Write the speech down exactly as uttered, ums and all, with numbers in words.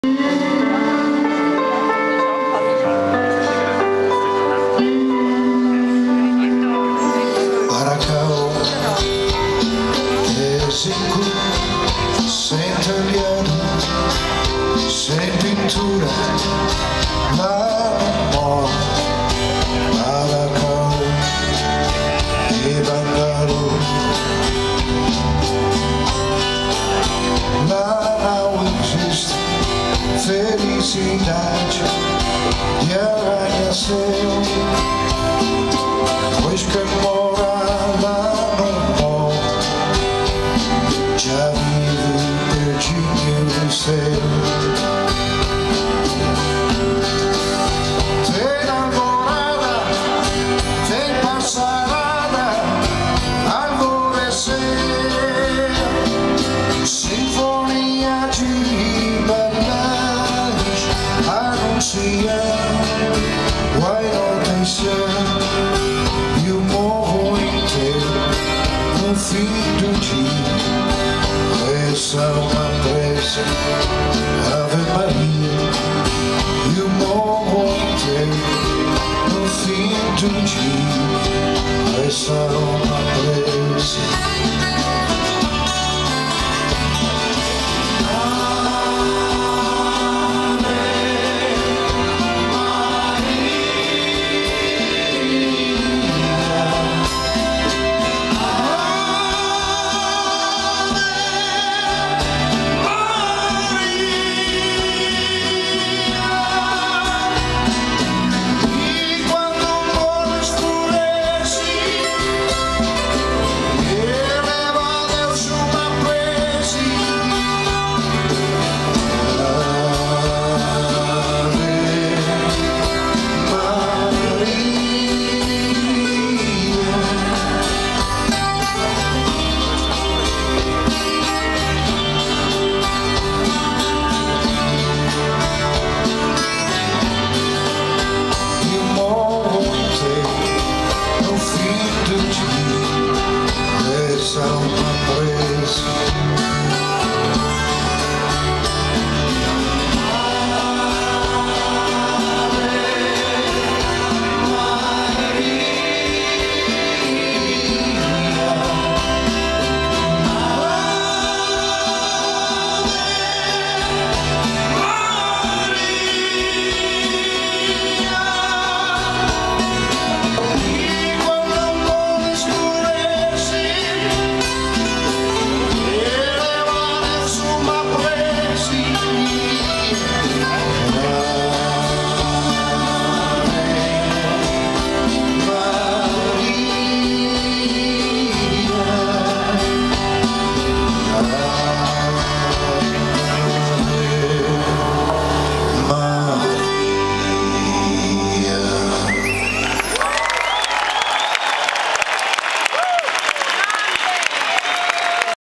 Sem telhado, sem pintura, lá no morro, Maracau e Bangalô. Lá não existe felicidade e arranha-céu, pois quem mora lá no morro já vive pertinho do céu. Tem namorada, tem passarada, alvorecer, sinfonia de banais anuncia o anoitecer e o morro inteiro no fim do dia reza uma prece, Ave Maria, e o morro inteiro no fim do dia reza uma